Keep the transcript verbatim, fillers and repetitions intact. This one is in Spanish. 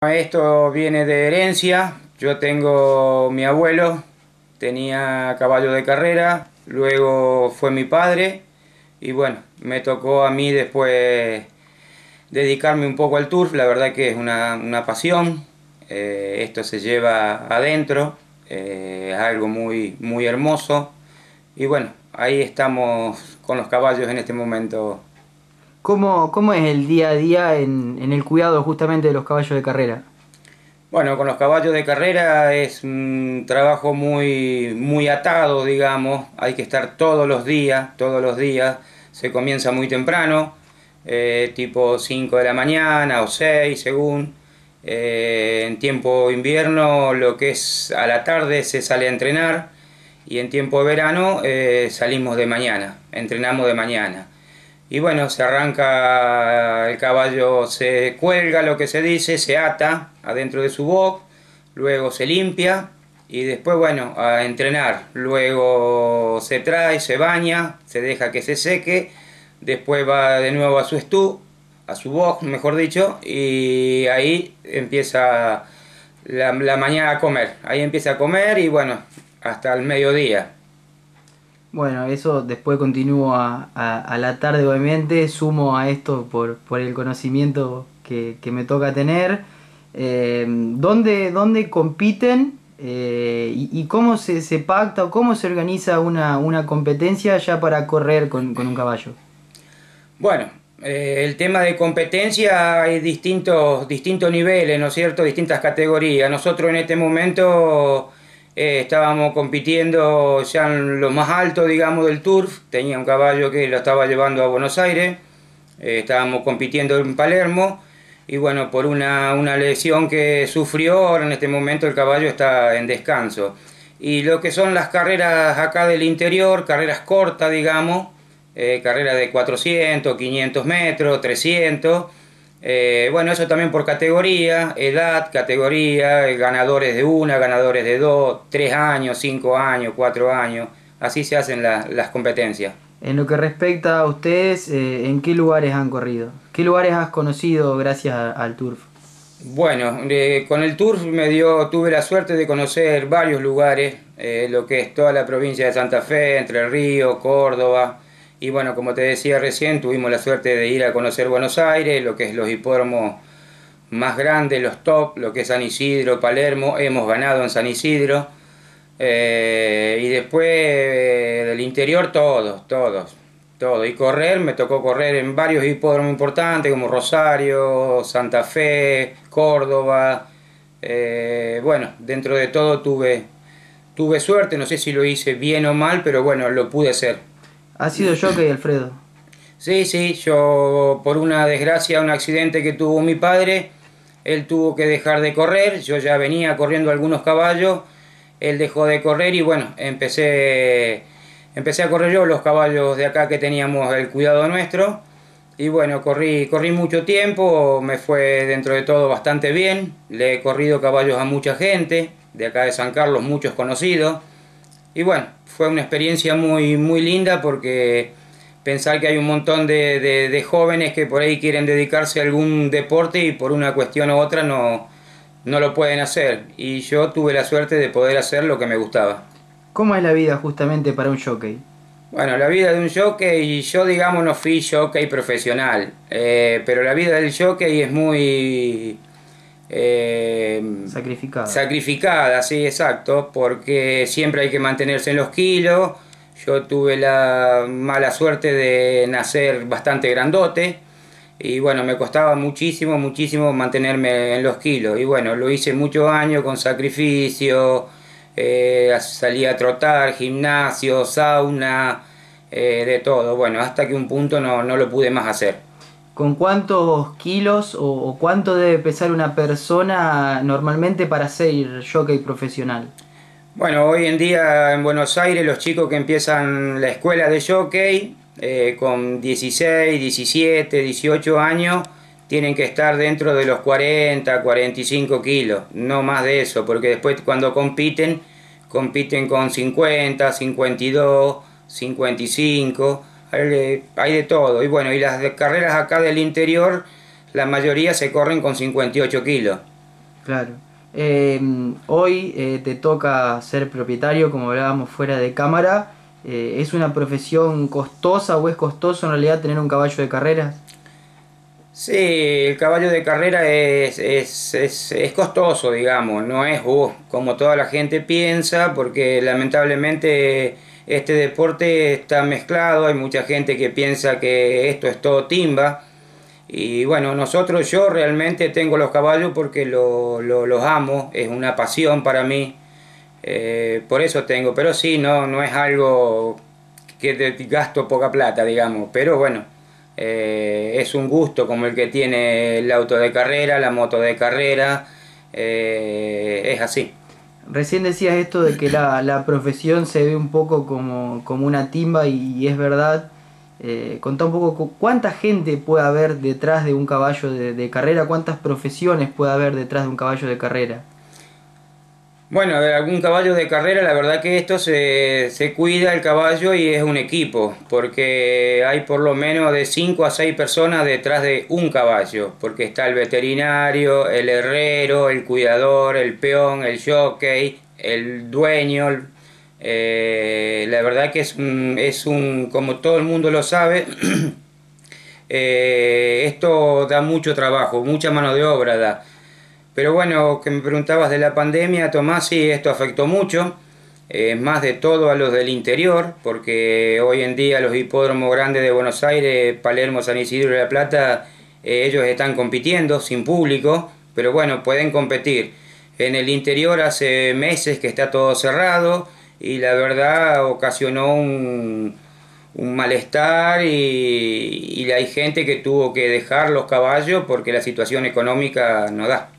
Esto viene de herencia. Yo tengo mi abuelo, tenía caballo de carrera, luego fue mi padre y bueno, me tocó a mí después dedicarme un poco al turf. La verdad que es una, una pasión. Eh, esto se lleva adentro, eh, es algo muy, muy hermoso y bueno, ahí estamos con los caballos en este momento. ¿Cómo, cómo es el día a día en, en el cuidado justamente de los caballos de carrera? Bueno, con los caballos de carrera es un trabajo muy, muy atado, digamos. Hay que estar todos los días, todos los días. Se comienza muy temprano, eh, tipo cinco de la mañana o seis, según. Eh, en tiempo invierno, lo que es a la tarde se sale a entrenar y en tiempo de verano eh, salimos de mañana, entrenamos de mañana. Y bueno, se arranca, el caballo se cuelga, lo que se dice, se ata adentro de su box, luego se limpia y después, bueno, a entrenar. Luego se trae, se baña, se deja que se seque, después va de nuevo a su estú, a su box, mejor dicho, y ahí empieza la, la mañana a comer. Ahí empieza a comer y bueno, hasta el mediodía. Bueno, eso después continúo a, a- a la tarde, obviamente, sumo a esto por, por el conocimiento que, que me toca tener. Eh, ¿dónde, dónde compiten eh, y, y cómo se, se pacta o cómo se organiza una, una competencia ya para correr con, con un caballo? Bueno, eh, el tema de competencia hay distintos, distintos niveles, ¿no es cierto? Distintas categorías. Nosotros en este momento eh, estábamos compitiendo ya en lo más alto, digamos, del turf. Tenía un caballo que lo estaba llevando a Buenos Aires. Eh, estábamos compitiendo en Palermo. Y bueno, por una, una lesión que sufrió, ahora en este momento el caballo está en descanso. Y lo que son las carreras acá del interior, carreras cortas, digamos, eh, carreras de cuatrocientos, quinientos metros, trescientos. Eh, bueno, eso también por categoría, edad, categoría, eh, ganadores de una, ganadores de dos, tres años, cinco años, cuatro años. Así se hacen la- las competencias. En lo que respecta a ustedes, eh, ¿en qué lugares han corrido? ¿Qué lugares has conocido gracias a- al turf? Bueno, eh, con el tour me dio, tuve la suerte de conocer varios lugares, eh, lo que es toda la provincia de Santa Fe, Entre Ríos, Córdoba, y bueno, como te decía recién, tuvimos la suerte de ir a conocer Buenos Aires, lo que es los hipódromos más grandes, los top, lo que es San Isidro, Palermo, hemos ganado en San Isidro, eh, y después eh, del interior todos, todos, todo. Y correr, me tocó correr en varios hipódromos importantes como Rosario, Santa Fe, Córdoba. Eh, bueno, dentro de todo tuve, tuve suerte, no sé si lo hice bien o mal, pero bueno, lo pude hacer. ¿Ha sido jockey, Alfredo? Sí, sí, yo por una desgracia, un accidente que tuvo mi padre, él tuvo que dejar de correr, yo ya venía corriendo algunos caballos, él dejó de correr y bueno, empecé, empecé a correr yo los caballos de acá que teníamos el cuidado nuestro y bueno, corrí, corrí mucho tiempo, me fue dentro de todo bastante bien, le he corrido caballos a mucha gente, de acá de San Carlos muchos conocidos y bueno, fue una experiencia muy, muy linda porque pensar que hay un montón de, de, de jóvenes que por ahí quieren dedicarse a algún deporte y por una cuestión u otra no, no lo pueden hacer. Y yo tuve la suerte de poder hacer lo que me gustaba. ¿Cómo es la vida justamente para un jockey? Bueno, la vida de un jockey, yo digamos no fui jockey profesional, eh, pero la vida del jockey es muy eh, Sacrificada. sacrificada, sí, exacto, porque siempre hay que mantenerse en los kilos. Yo tuve la mala suerte de nacer bastante grandote y bueno, me costaba muchísimo, muchísimo mantenerme en los kilos. Y bueno, lo hice muchos años con sacrificio, eh, salí a trotar, gimnasio, sauna, eh, de todo. Bueno, hasta que un punto no, no lo pude más hacer. ¿Con cuántos kilos o, o cuánto debe pesar una persona normalmente para ser jockey profesional? Bueno, hoy en día en Buenos Aires los chicos que empiezan la escuela de jockey eh, con dieciséis, diecisiete, dieciocho años tienen que estar dentro de los cuarenta, cuarenta y cinco kilos, no más de eso, porque después cuando compiten, compiten con cincuenta, cincuenta y dos, cincuenta y cinco, hay de, hay de todo. Y bueno, y las de carreras acá del interior, la mayoría se corren con cincuenta y ocho kilos. Claro. Eh, hoy eh, te toca ser propietario, como hablábamos fuera de cámara. Eh, ¿es una profesión costosa o es costoso en realidad tener un caballo de carreras? Sí, el caballo de carrera es, es, es, es costoso, digamos, no es uh, como toda la gente piensa, porque lamentablemente este deporte está mezclado, hay mucha gente que piensa que esto es todo timba, y bueno, nosotros, yo realmente tengo los caballos porque lo, lo- los amo, es una pasión para mí, eh, por eso tengo, pero sí, no, no es algo que te- gasto poca plata, digamos, pero bueno, eh, es un gusto como el que tiene el auto de carrera, la moto de carrera, eh, es así. Recién decías esto de que la, la profesión se ve un poco como, como una timba y, y es verdad. Eh, contá un poco cu- cuánta gente puede haber detrás de un caballo de, de carrera, cuántas profesiones puede haber detrás de un caballo de carrera. Bueno, de algún caballo de carrera, la verdad que esto se, se cuida el caballo y es un equipo, porque hay por lo menos de cinco a seis personas detrás de un caballo, porque está el veterinario, el herrero, el cuidador, el peón, el jockey, el dueño. Eh, la verdad que es un, es un, como todo el mundo lo sabe, eh, esto da mucho trabajo, mucha mano de obra da. Pero bueno, que me preguntabas de la pandemia, Tomás, sí, esto afectó mucho, eh, más de todo a los del interior, porque hoy en día los hipódromos grandes de Buenos Aires, Palermo, San Isidro y La Plata, eh, ellos están compitiendo sin público, pero bueno, pueden competir. En el interior hace meses que está todo cerrado y la verdad ocasionó un, un malestar y, y hay gente que tuvo que dejar los caballos porque la situación económica no da.